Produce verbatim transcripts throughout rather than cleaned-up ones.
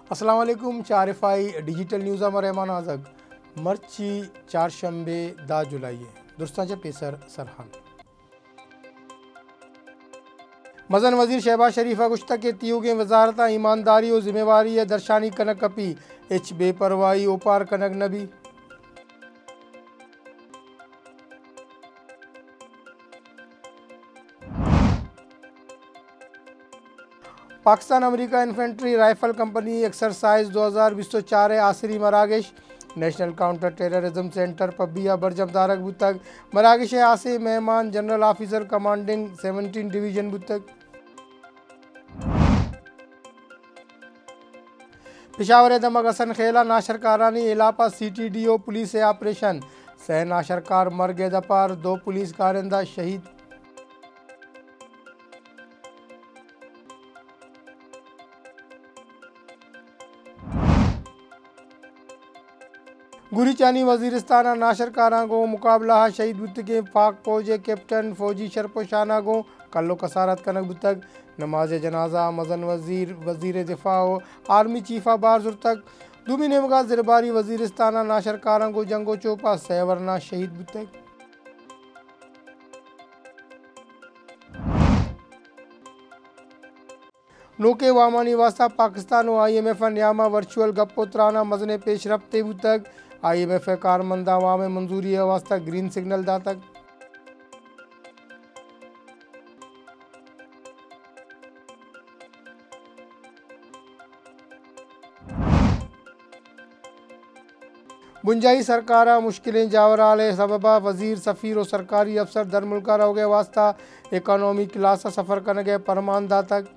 अस्सलाम वालेकुम। चारफाई डिजिटल न्यूज़ रहमान आजक मर्ची चारशंबे दा जुलाई दुरुस्तांचे पेसर सरहान मजन वजीर शहबाज शरीफा गुश्ता के तीयों के वजारत ईमानदारी और जिम्मेवारी दर्शानी कनक कपी एच बेपरवाही ओपार कनक नबी। Pakistan America infantry rifle company exercise दो हज़ार बीस चार आसरी मरागश नेशनल काउंटर टेररिज्म सेंटर पबिया बरजम दारक बुतक मरागश आसे मेहमान general officer commanding seventeen division बुतक। पिशावर दमक हसन खेला नाशरकारानी इलापा सी टी डी ओ पुलिस ऑपरेशन सह नाशरकार मर गए दपार दो पुलिस कारिंदा शहीद। गुरीचानी वजीरिस्ताना नाशरकारा गो मुकाबला शहीद बुत के पाक फौज कैप्टन फौजी शरपोशाना गो कल्लो कसारत कनक बुतक नमाज जनाजा मजन वजीर वजीर दिफा आर्मी चीफा बारजुर तक दुमी नेमगा ज़िरबारी वजीरिस्ताना नाशरकारा गो जंगो चोपा सहवरना शहीद बुतक। नोके वामानी वास्ता पाकिस्तान और आई एम एफ न्यामा वर्चुअल गप्पो त्राना मजने पेश रफ्ते तक आई एम एफ कारमंदा वाम मंजूरी वास्ता ग्रीन सिग्नल दा तक। बुंजाई सरकारा मुश्किलें जावराले सबबा वजीर सफ़ीर और सरकारी अफसर दर मुल्का रहो गए वास्ता इकानॉमी क्लास सफ़र करने गए परमान दा तक।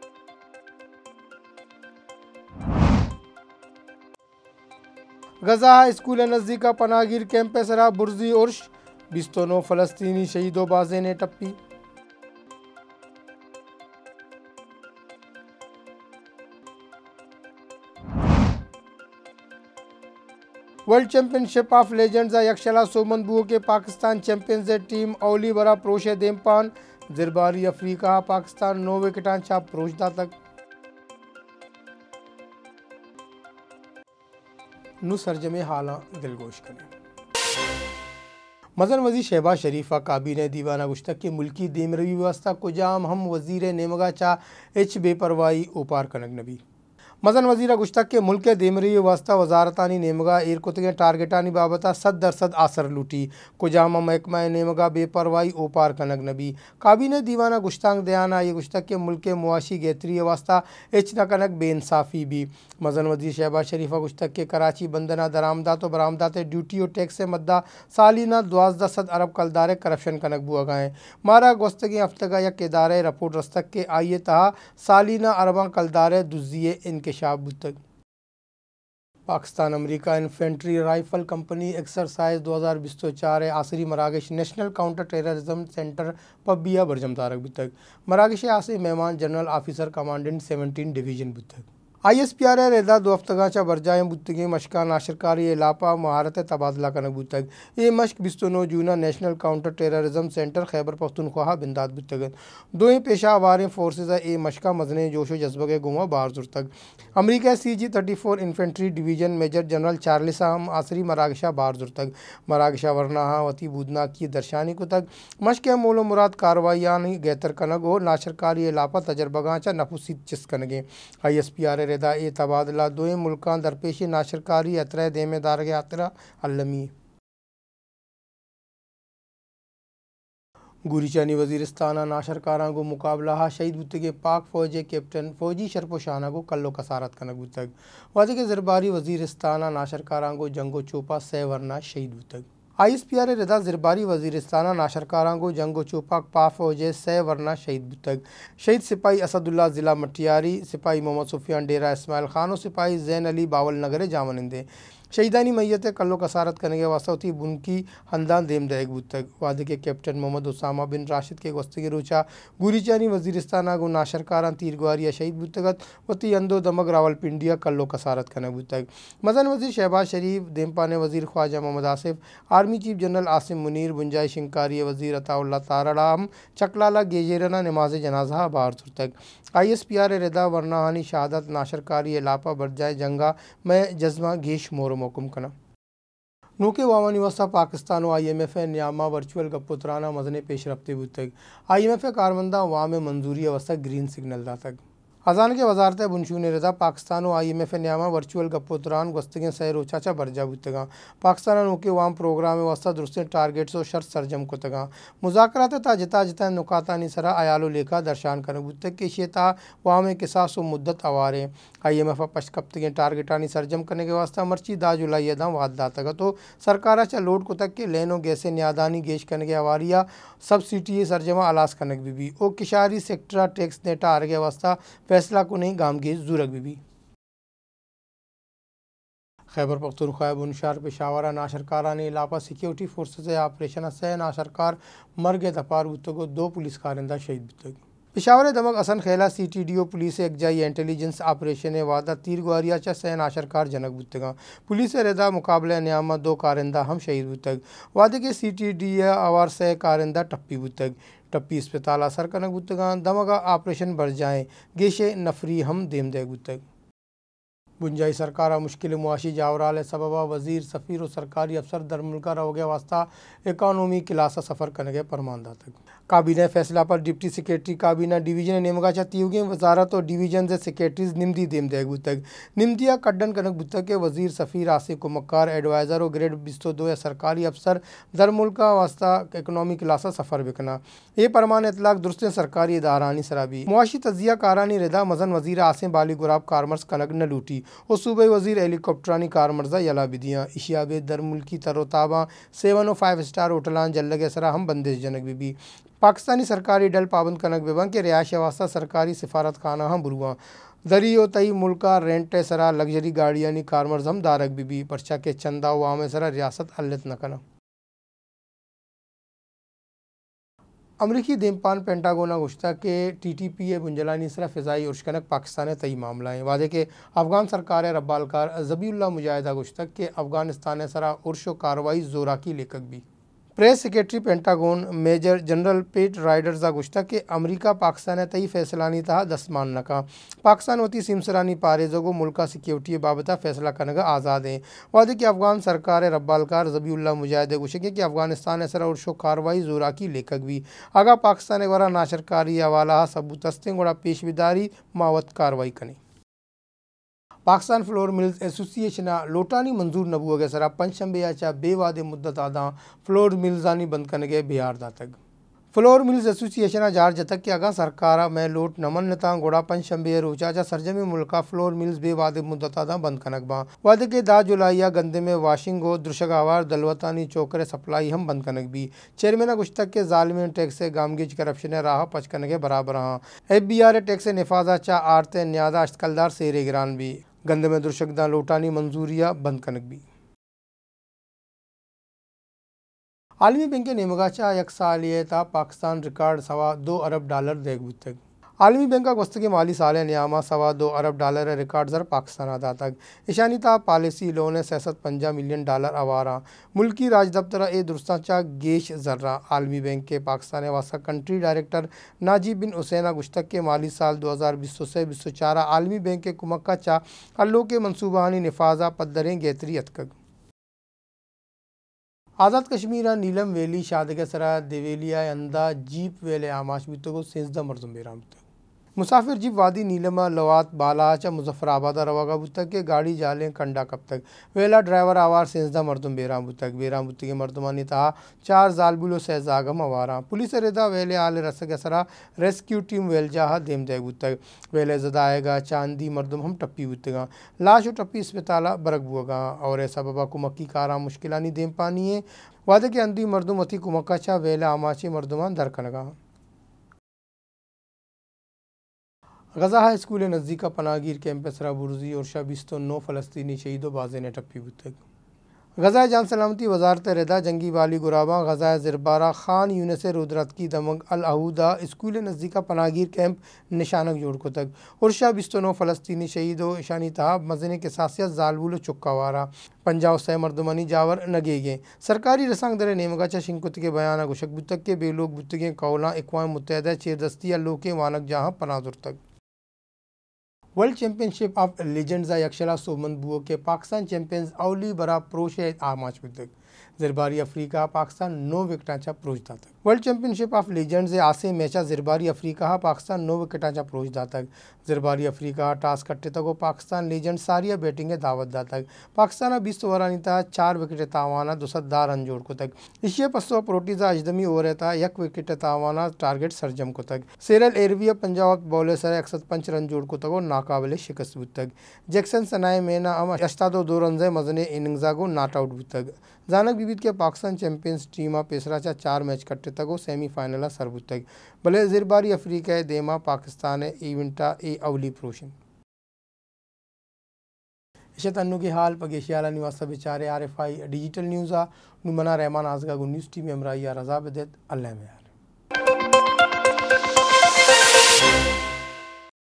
गजा स्कूल नज़दीका पनागिर कैंप सरा बुर्जी उर्श बिस्तोनो फ़लस्तीनी शहीदों बाजे ने टप्पी। वर्ल्ड चैंपियनशिप ऑफ लेजेंड्स यक्षला सोमनबुओ के पाकिस्तान चैंपियंस टीम औली बरा प्रोशे देमपान ज़िरबारी अफ्रीका पाकिस्तान नौ विकेटां छाप प्रोशदा तक। नु सरजमे हाला दिलगोश करें। मजन वजीर शहबाज शरीफा काबीने दीवाना गुश्तक के मुल्की देमरवी व्यवस्था को जाम हम वजीर नेमगा चा एच बेपरवाही ओपार कनक नबी। मजन वजीर गुश्तक के मुल्क देमरवी वास्ता वजारतानी नेमगा एरकुतगे टारगेटानी बाबता सद दरसद आसर लूटी कुजामा महकमा नेमगा बेपरवाही ओपार कनक नबी। काबीने दीवाना गुश्तांग दयाना ये गुश्तक के मुल्क मुआशी गेतरी वास्ता एच न कनक बेइंसाफ़ी भी। मजन वजीर शहबाज शरीफा गुश्तक के कराची बंदना दरामदात बरामदात ड्यूटी और टैक्स से मद्दा सालिना द्वाजदा सद अरब कलदारे करप्शन कनक बुआ गए मारा गोस्तगी हफ्तगा यक इदारे रपोर्ट रस्तक के आइए तहा सालिना अरबा कलदारे दुजिए इनके शाब तक। Pakistan America infantry rifle company exercise दो हज़ार बीस चार आसरी मरागश नेशनल काउंटर टेररिज्म सेंटर पबिया बरजम तारक बुतक मरागश आसे मेहमान general officer commandant seventeen division बुतक। आई एस पी आर रेदा दो हफ्तगा बरजाएं बुतगे मशका नाशरकारी इलापा महारत तबादला कनक बुतक ये मश्क बिस्तनो जूना national counter terrorism centre Khyber Pakhtunkhwa बिंदात बुतग दो पेशा वारें फोर्सेज ए मशका मजने जोशो जज्बे गुमा बारजुर तक अमरीका C G thirty four infantry division major general Charles हम आसरी मरागशा बारजुर तक मरागशा वरना वती बूदना की दर्शानी को तक मश्क मोलो मुराद कार्रवाई गैतर कनग और नाशरकारी इलापा तजर्बगा चा नफुसित चिस कनगे। आई एस पी आर रेदा ए तबादला दो मुल्कान दरपेशी नाशरकारी अतरा देमेदार के अतरा अलमी। गुरीचानी वजीरिस्ताना नाशरकारा को मुकाबला शहीद बुत के पाक फौज कैप्टन फौजी शरपोशाना को कल्लो कसारत कनक बुतक वादे के ज़िरबारी वजीरिस्ताना नाशरकारा को जंगो चोपा सह वरना शहीद बुतक। आई एस पी आर रदा ज़िरबारी वजीरिस्ताना नाशरकारा को जंगो चोपा पा फौज सह वरना शहीद बुतक शहीद सिपाही असदुल्ला ज़िला मटियारी सिपाही मोहम्मद सुफियान डेरा इस्माइल खान और सिपाही जैन अली बावल नगर जामनंदे शहीदानी मैयत कल्लो कसारत करने के वास्ता होती बुनकी हंदान देम दएग बुतक वादे के कैप्टन मोहम्मद उसामा बिन राशिद के गस्तगी रोचा गुरीचानी वजीरिस्ताना गो नाशरकारान तीर गुआरिया शहीद बुतगत वती अंदो दमक रावलपिंडिया कल्लो कसारत करने बुतक मदन वजीर शहबाज शरीफ देमपाने वजीर Khawaja Mohammad Asif army chief general Asim Munir बुंजाई शिंकारी वजीर अताउल्ला ताराड़ाम चकलाला गेजेरना नमाज जनाजा बार तक आई एस पी आर रिदा वरनाहानी शहादत नाशरकारी लापा बरजाए जंगा में जज्मा गेश मोर मोकुम कना नोके वावानी वस्ता पाकिस्तान आई एम एफ न्यामा वर्चुअल गप्पुतराना मजने पेश रफ्ते बुतक आई एम एफ कारमंदा वाम मंजूरी अवस्था ग्रीन सिग्नल दातक अजान के वजारत बुनशून रदा पाकिस्तान आई एम एफ न्यामा वर्चुअल गप्पुतरान गस्तगें सैर उचाचा बरजा बुतगा पाकिस्तान नोके वाम प्रोग्राम वस्ता दुरुस्त टारगेट्स और शर्त सरजम कुतगा मुजाकरात ता जिता जिता नुकातानी सरा अयालो लेखा दर्शान कर बुतक के शेता वाम किसास मुद्दत अवारे आई एम एफ पशकप्तगें टारगेटानी सरजम करने के वास्ता मर्ची दा जुलाई दा वाद दातगा तो सरकार चा लोड कुतक के लेनो गैसे न्यादानी गेश करने के अवारिया सब्सिडी सरजमा अलास कनक बीबी ओ किशारी सेक्टरा टैक्स ने टार के वास्ता फैसला को नहीं गाम गेज जुरक बीबी खैबर पख्तूनख्वा बुनशार पेशावरा नाशरकारा ने इलापा सिक्योरिटी फोर्सेस ऑपरेशन से नाशरकार मर गए दपार बुतगो दो पुलिस कारिंदा शहीद बुतगी पेशावर दमक असन खेला सी टी डी ओ पुलिस एक जाई इंटेलिजेंस ऑपरेशन वादा तीर गुआरिया चा सैन आशरकार जनक बुतगा पुलिस रेदा मुकाबले न्यामा दो कारिंदा हम शहीद बुतग वादे के सी टी डी आवार से कारिंदा टप्पी बुतग टप्पी अस्पताल असर कनक बुतगा दमगा ऑपरेशन बढ़ जाए गेशे नफरी हम देम दे बुतग बुंजाई सरकार मुश्किल मुआशी जावराल सबबा वजीर सफ़ीर और सरकारी अफसर दर मुल्का रहोगे वास्ता इकानमी क्लासा सफ़र करने के परमानदा तक काबीना फैसला पर डिप्टी सेक्रेटरी काबीना डिवीजन नेमगा चातीगे वजारत और डिवीजन से सेक्रेटरीज निमदी देम देग बुतक निमदिया कड्डन कनक बुतक के वजीर सफ़ीर आसिफ को मक्कार एडवाइज़र और ग्रेड बिस्तो दो या सरकारी अफसर दर मुल्का वास्ता इकनॉमी क्लासा सफ़र बिकना ये परमान इतलाक दुरुस्त सरकारी इदारानी सराबी मुआशी तजिया कारानी रिदा मजन वजीर आसिम बाली गुराब कारमर्स कनक न लूटी और सूबे वजीर हेलीकॉप्टरानी कारमर्जा यला बिदियाँ इशियाबे दर मुल्की तरोताबा सेवन और फाइव स्टार होटलान जल्लगे सरा हम बंदिश जनक बीबी पाकिस्तानी सरकारी डल पाबंद कनक बेबा के रिहायश वास्ता सरकारी सिफारत खाना हम बुरुआ दरी ओ तई मुल्का रेंट सरा लग्जरी गाड़ियानी कारमर्ज हम दारक बीबी पर्चा के चंदा वाम सरा रियासत अल्लत न कना अमरीकी देमपान पेंटागोना गुश्ता के टी टी पी ए बुंजलानी सरा फ़िज़ाई उर्शकनक पाकिस्तान तई मामला है वादे के अफ़गान सरकार रब्बालकार ज़बीउल्लाह मुजाहिदा गुश्ता के अफ़गानिस्तान सरा उर्श कार्रवाई जोरा की लेखक भी press secretary Pentagon major general Pat राइडर्स गुश्ता के अमरीका पाकिस्तान तई फैसलानी तहा दस्तमान नका पाकिस्तान वती सिमसरानी पारेजोगो मुल्का सिक्योरिटी बाबता फैसला करने का आज़ाद हैं वादे की अफ़गान सरकार रब्बालकार ज़बीउल्लाह मुजाहिद गुशे कि अफ़गानिस्तान सरा उर्शो कार्रवाई जोरा की लेखक भी आगा पाकिस्तान वरा नाशरकारी हवाला सबूत हस्तें गोड़ा पेशविदारी मावत कार्रवाई करें पाकिस्तान फ्लोर मिल्स एसोसिएशन लोटानी मंजूर नबू के सरा पंचशंबे चा बेवादे मुद्दत आदा फ्लोर मिल्सानी बंद करने के बिहार दातक फ्लोर मिल्स एसोसिएशन जार जतक के अगा सरकार में लोट नमन नता गोड़ा पंचशंबे रोचा चा सरजमी मुल्का फ्लोर मिल्स बेवादे मुद्दत आदा बंद कनक बा वादे के दा जुलाइया गंदे में वाशिंग हो दुर्शगावार दलवतानी चौकरे सप्लाई हम बंद कनक भी चेयरमैन गुश्तक के जालिमिन टैक्स से गामगिज करप्शन राह पच करने के बराबर हाँ एफ बी आर टैक्स निफाजा चा आरते न्यादा अश्कलदार सेरे गिरान भी गंदे में दुर्शकदा लोटानी मंजूरिया बंद कनक भी आलमी बैंक के नेमगाचा एक साल ये था पाकिस्तान रिकॉर्ड सवा दो अरब डॉलर देख बुतक आलमी बैंक का गस्त के माली साल नियामा सवा दो अरब डॉलर रिकॉर्ड जर पाकिस्तान आदा तक ईशानी था पॉलिसी लोन सैसठ पंजा मिलियन डॉलर अवारा मुल्की राज दफ्तर ए दुरुस्ता गेश जर्रा आलमी बैंक के पाकिस्तान वासा कंट्री डायरेक्टर नाजिब बिन हुसैना गुश्तक के माली साल दो हज़ार बीस से बीस चार आलमी बैंक के कुमक्का चा अल्लो के मनसूबानी निफाजा पदरें गेतरी अतकग आज़ाद कश्मीर नीलम वैली शादग सरा देवेलिया अंदा जीप वेले आमाश बितो सेंसदा मरजुम बेराम मुसाफिर जीप वादी नीलमा लवात बालाचा मुजफ्फराबाद रवागा बुतक के गाड़ी जाले कंडा कब तक वेला ड्राइवर आवार सेंसदा मरदुम बेराम बुतक बेराम बुतक के मरदुमानी तहा चार जालबुलो सहजागम अवारा पुलिस रेदा वेले आल रसग सरा रेस्क्यू टीम वेलजाहा देम दे बुतक वेले जदाएगा चांदी मरदुम हम टप्पी बुतगा लाश और टप्पी अस्पताला बरक बुगा और सबबा कुमक्की कारा मुश्किलानी देम पानी है वादे के अंदी मरदुम अति कुमक्का चा वेला आमाची मरदुमान दरकनगा गजा हाई स्कूल नज़दीका पनागीर कैंप सरा बुर्जी और शबिस्तो नौ फ़लस्तीनी शहीदों बाजे ने टप्पी बुतक गजा जान सलामती वजारत रदा जंगी वाली गुराबा गजा ज़िरबारा खान यूनस रुदरत की दमक अल अहूदा स्कूल नज़दीका पनागीर कैंप निशानक जोड़ को तक उर्शा बिस्तनो फ़लस्तीनी शहीदों ईशानी तहाब मजने के सासियत जालबुल चुक्कावारा पंजाब से मर्दमनी जावर नगेगे सरकारी रसांग दर नेमगा चा शिंकुत के बयाना गुशक बुतक के बेलोग बुतगे कौला इकवाम मुत्तहदा चेरदस्तिया लोके वानक जहाँ पनाजुर तक वर्ल्ड चैंपियनशिप ऑफ लेजेंड्स यक्षला सोमन बुओ के पाकिस्तान चैंपियंस अवली बरा प्रोश आमाच बुतक ज़िरबारी अफ्रीका पाकिस्तान नौ विकेटांच्या प्रोच दातक वर्ल्ड चैंपियनशिप ऑफ लेजेंड्स आसे मैचा ज़िरबारी अफ्रीका पाकिस्तान नौ विकेटांच्या प्रोच दातक ज़िरबारी अफ्रीका टास कट्टे तको पाकिस्तान लेजेंड सारिया बैटिंग दावत दातक पाकिस्तान बीस ओवरांनी चार विकेट तावाना दुसद्दा रन जोड़ को तक इशिया पस्सो प्रोटीजा अजदमी ओवर येता यक विकेट तावाना टारगेट सरजम को तक सेरल एरविया पंजाब बॉलर सर एकसठ पंच रन जोड़ को तको नाकाबिले शिकस्त बुतक जैक्सन सनाए मेना अम अष्टादो दो रन मजने इनिंग्सागो नाट आउट बुतक जानक विविध के पाकिस्तान चैंपियंस टीम पेसराचा चार मैच कट्टे तको सेमीफाइनल सरबुतक भले ज़िरबारी अफ्रीका देमा पाकिस्तान इवेंटा ए अवली प्रोशन इशत अन्नु के हाल पगेशियाला निवासा बेचारे आर एफ आई डिजिटल न्यूज़ा नुमना रहमान आजगा न्यूज़ टीम अमराइया रजा बदत अल्लाह में